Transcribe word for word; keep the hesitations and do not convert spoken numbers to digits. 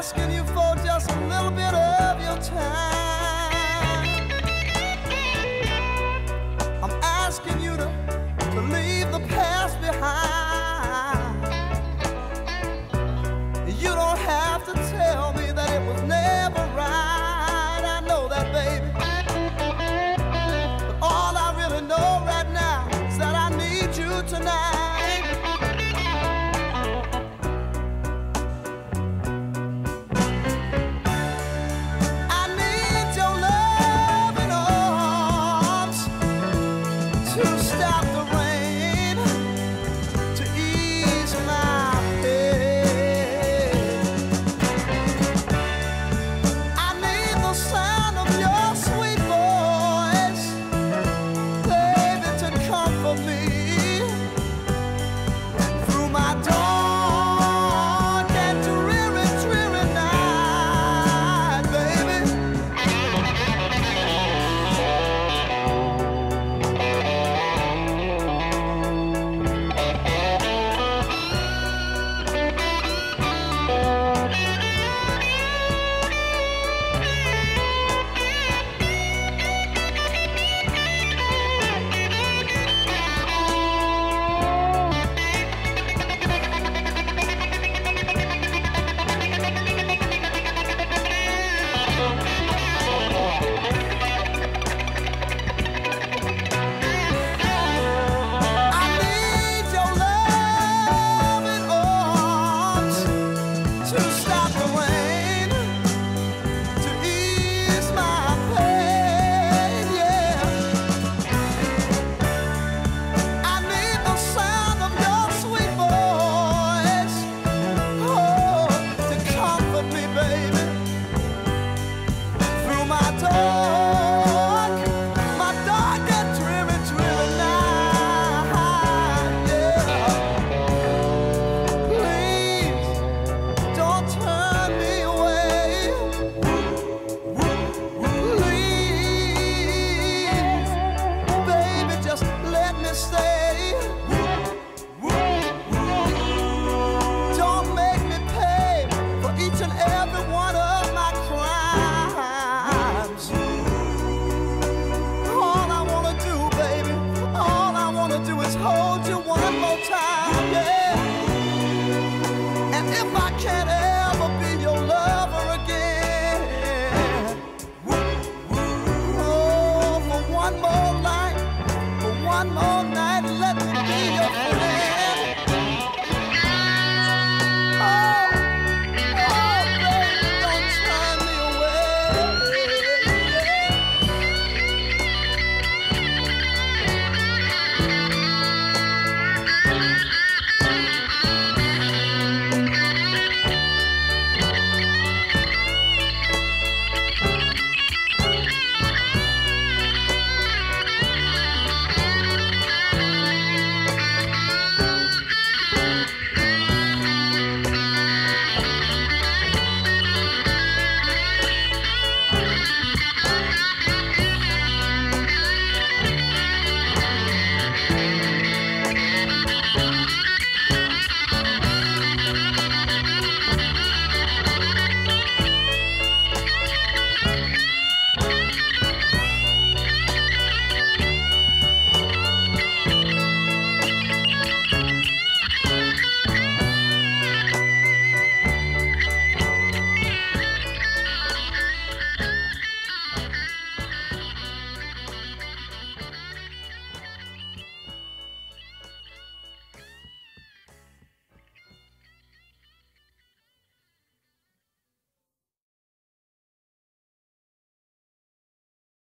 asking you for just a little bit of your time. I'm asking you to, to leave the past behind. You don't have to tell me that it was never right. I know that, baby. But all I really know right now is that I need you tonight. Hold you one more time, yeah. And if I can't